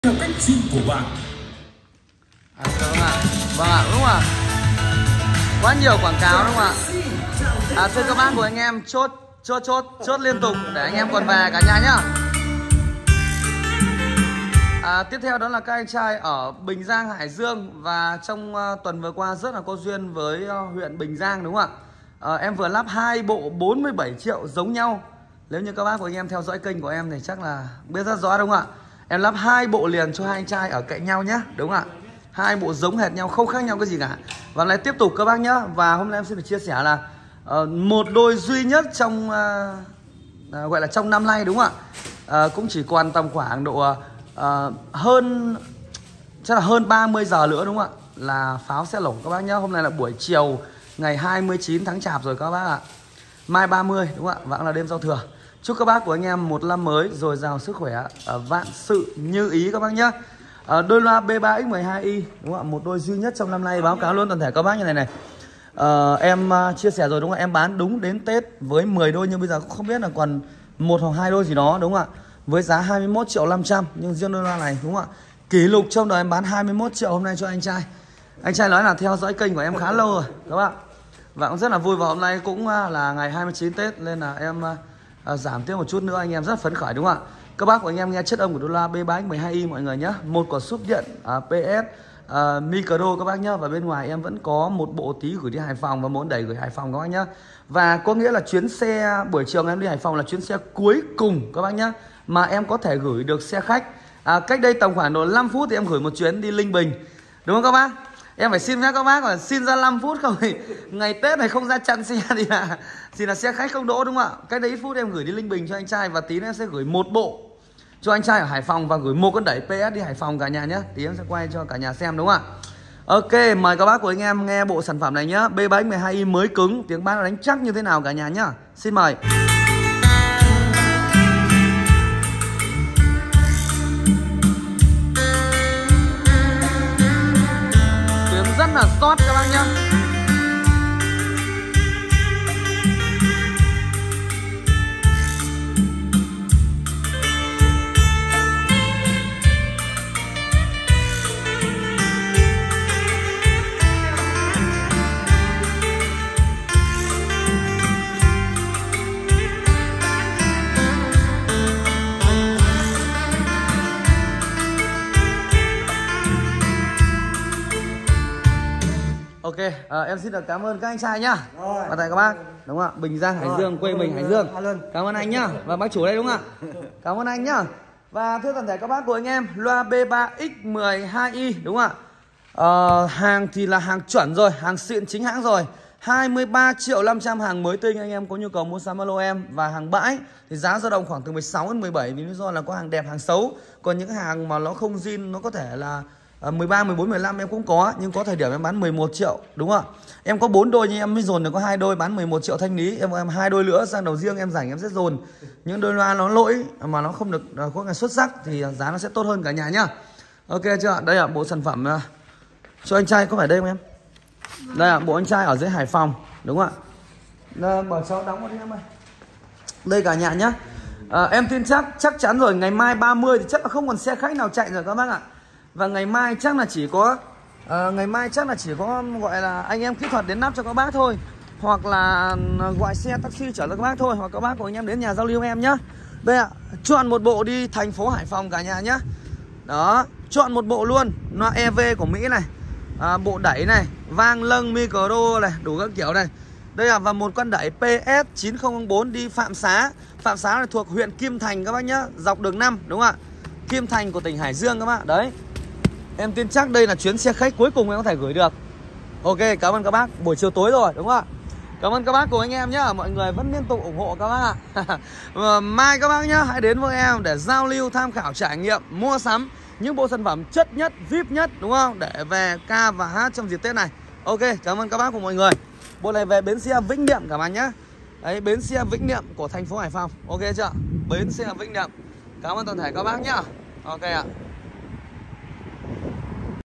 theo cách riêng của bạn. Vâng ạ, đúng ạ. Quá nhiều quảng cáo đúng không ạ? Thưa các bác của anh em, chốt liên tục để anh em còn về cả nhà nhá. Tiếp theo đó là các anh trai ở Bình Giang, Hải Dương. Và trong tuần vừa qua rất là có duyên với huyện Bình Giang đúng không ạ? Em vừa lắp 2 bộ 47 triệu giống nhau. Nếu như các bác của anh em theo dõi kênh của em thì chắc là biết rất rõ đúng không ạ? Em lắp 2 bộ liền cho hai anh trai ở cạnh nhau nhé, đúng không ạ? 2 bộ giống hệt nhau, không khác nhau cái gì cả. Và lại tiếp tục các bác nhé. Và hôm nay em xin được chia sẻ là một đôi duy nhất trong gọi là trong năm nay đúng không ạ? Cũng chỉ còn tầm khoảng độ chắc là hơn 30 giờ nữa đúng không ạ? Là pháo sẽ nổ các bác nhé. Hôm nay là buổi chiều ngày 29 tháng Chạp rồi các bác ạ. Mai 30 đúng không ạ? Và cũng là đêm giao thừa. Chúc các bác của anh em một năm mới dồi dào sức khỏe, vạn sự như ý các bác nhé. Đôi loa B3X12i đúng không ạ? Một đôi duy nhất trong năm nay, báo cáo luôn toàn thể các bác như này này. Em chia sẻ rồi đúng không ạ? Em bán đúng đến Tết với 10 đôi, nhưng bây giờ cũng không biết là còn 1 hoặc 2 đôi gì đó đúng không ạ? Với giá 21 triệu 500. Nhưng riêng đôi loa này đúng không ạ? Kỷ lục trong đời em bán 21 triệu hôm nay cho anh trai. Anh trai nói là theo dõi kênh của em khá lâu rồi các bạn. Và cũng rất là vui, và hôm nay cũng là ngày 29 Tết nên là em giảm tiếp một chút nữa, anh em rất phấn khởi đúng không ạ? Các bác của anh em nghe chất âm của đôi loa B3X12i mọi người nhé. Một quả súp điện PS micro các bác nhé. Và bên ngoài em vẫn có một bộ tí gửi đi Hải Phòng và muốn đẩy gửi Hải Phòng các bác nhé. Và có nghĩa là chuyến xe buổi chiều em đi Hải Phòng là chuyến xe cuối cùng các bác nhé, mà em có thể gửi được xe khách. Cách đây tầm khoảng độ 5 phút thì em gửi một chuyến đi Linh Bình đúng không các bác? Em phải xin phép các bác là xin ra 5 phút không thì ngày Tết này không ra chặn xe thì là xe khách không đỗ đúng không ạ? Cách đấy ít phút em gửi đi Linh Bình cho anh trai, và tí nữa em sẽ gửi một bộ cho anh trai ở Hải Phòng và gửi một con đẩy PS đi Hải Phòng cả nhà nhé. Tí em sẽ quay cho cả nhà xem đúng không ạ? Ok, mời các bác của anh em nghe bộ sản phẩm này nhé. B3X12i mới cứng, tiếng bass đánh chắc như thế nào cả nhà nhá. Xin mời. Rất là tốt các bác nhé. Ok, em xin được cảm ơn các anh trai nhá. Và tại các bác đúng không ạ? Bình Giang, Hải Dương, quê mình Hải Dương. Cảm ơn anh nhá. Và bác chủ đây đúng không ạ? Cảm ơn anh nhá. Và thưa toàn thể các bác của anh em, loa B3X12i đúng không ạ? Hàng thì là hàng chuẩn rồi, hàng xịn chính hãng rồi. 23 triệu 500 hàng mới tinh, anh em có nhu cầu mua sắm alo em. Và hàng bãi thì giá dao động khoảng từ 16 đến 17, vì lý do là có hàng đẹp, hàng xấu. Còn những hàng mà nó không zin, nó có thể là 13, 14, 15 em cũng có. Nhưng có thời điểm em bán 11 triệu đúng không ạ? Em có 4 đôi nhưng em mới dồn được có 2 đôi, bán 11 triệu thanh lý. Em 2 đôi nữa sang đầu riêng em rảnh em sẽ dồn. Những đôi loa nó lỗi mà nó không được có ngày xuất sắc thì giá nó sẽ tốt hơn cả nhà nhá. Ok chưa? Đây là bộ sản phẩm cho anh trai, có phải đây không em? Đây là bộ anh trai ở dưới Hải Phòng đúng không ạ? Bảo cháu đóng vào đi em ơi. Đây cả nhà nhá. Em tin chắc chắn rồi, ngày mai 30 thì chắc là không còn xe khách nào chạy rồi các bác ạ. Và ngày mai chắc là chỉ có gọi là anh em kỹ thuật đến nắp cho các bác thôi, hoặc là gọi xe taxi chở cho các bác thôi, hoặc các bác của anh em đến nhà giao lưu em nhá. Đây ạ, chọn một bộ đi thành phố Hải Phòng cả nhà nhá. Đó, chọn một bộ luôn. Loa EV của Mỹ này, bộ đẩy này, vang lâng micro này, đủ các kiểu này. Đây là và một con đẩy PS9004 đi Phạm Xá. Phạm Xá là thuộc huyện Kim Thành các bác nhá, dọc đường 5 đúng không ạ? Kim Thành của tỉnh Hải Dương các bác. Đấy, em tin chắc đây là chuyến xe khách cuối cùng em có thể gửi được. Ok, cảm ơn các bác. Buổi chiều tối rồi đúng không ạ? Cảm ơn các bác của anh em nhé. Mọi người vẫn liên tục ủng hộ các bác ạ. Mai các bác nhé, hãy đến với em để giao lưu, tham khảo, trải nghiệm, mua sắm những bộ sản phẩm chất nhất, VIP nhất đúng không? Để về ca và hát trong dịp Tết này. Ok, cảm ơn các bác của mọi người. Bộ này về bến xe Vĩnh Niệm cả bạn nhé. Đấy, bến xe Vĩnh Niệm của thành phố Hải Phòng. Ok chưa? Bến xe Vĩnh Niệm. Cảm ơn toàn thể các bác nhá. Ok ạ.